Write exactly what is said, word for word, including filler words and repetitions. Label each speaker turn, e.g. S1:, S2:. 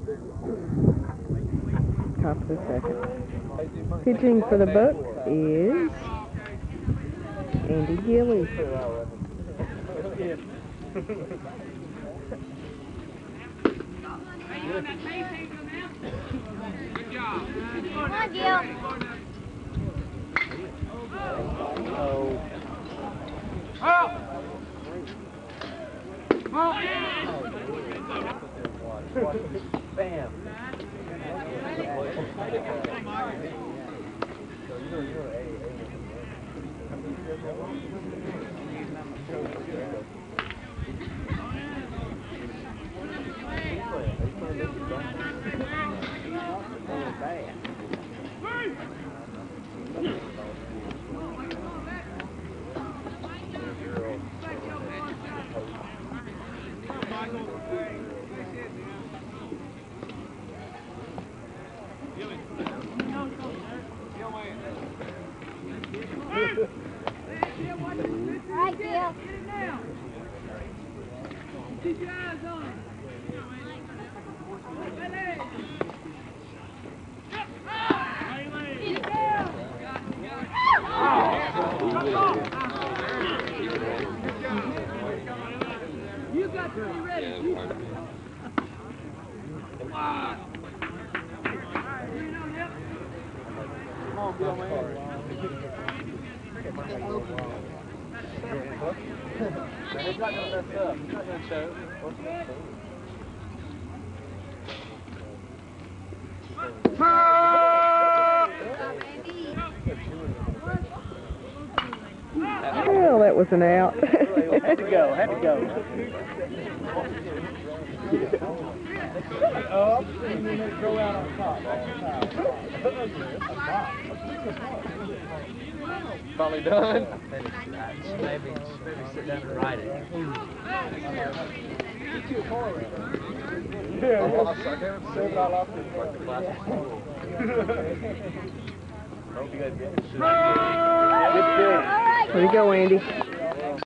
S1: Top of the second. Pitching for the Bucks is Andy Gilley.
S2: Good job.
S3: Come on, Gil.
S2: Oh! Oh!
S4: Bam.
S3: Right, Gil.
S2: Keep your eyes on him. You got to be ready. Come on. Come on, Bill, man.
S4: He's not going to mess up. He's not going to show.
S1: Well, that was an out.
S4: Had to go. Had to go. Up and then they throw out on top. Finally done. Maybe, maybe sit down and write it. Yeah, I lost. I can't say that I lost it. Like the class of school. Hope you guys get it.
S1: There you go, Andy.